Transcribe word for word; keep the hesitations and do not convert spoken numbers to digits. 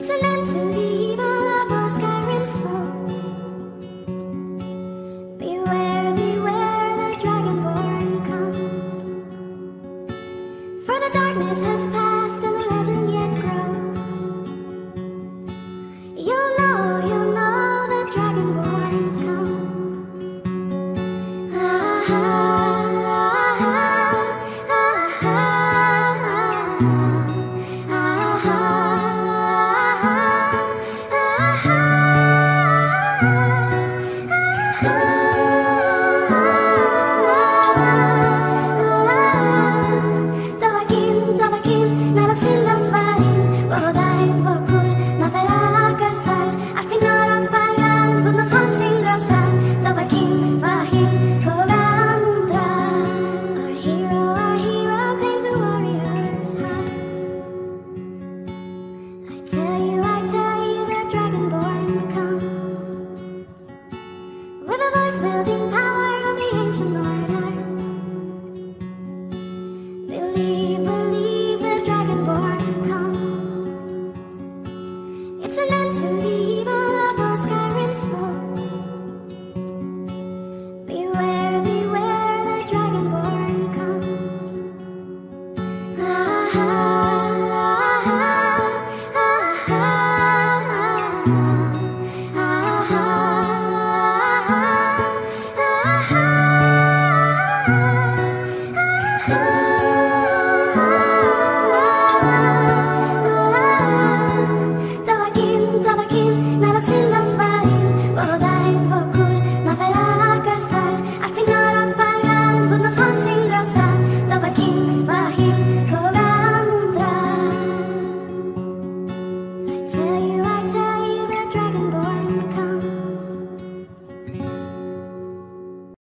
It's an end to the evil of all Skyrim's foes. Beware, beware, the Dragonborn comes. For the darkness has passed and the legend yet grows. You'll know, you'll know the Dragonborns come. Ah, ah, ah, ah, ah, ah, ah, Dovahkiin, Dovahkiin, nalaksin ng swain. Worodai, vokul, maferakas tal. Akvinarang palang, vudnos honsing grosan. Dovahkiin, Vahim, kogan mundra. Our hero, our hero, claims a warrior's heart. I tell you, I tell you, the Dragonborn comes. With a voice wielding power of the ancient Lord Art. Believe, believe, the Dragonborn comes. It's an end to the evil of all Skyrim's foes. Beware, beware, the Dragonborn comes. Ah, ah, ah, ah, ah, ah.